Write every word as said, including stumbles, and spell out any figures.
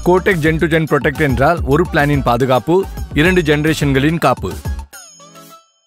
Kotak Gen two Gen Protect என்றால் ஒரு பிளானின் பாதுகாப்பு, இரண்டு ஜெனரேஷன்களின் காப்பு.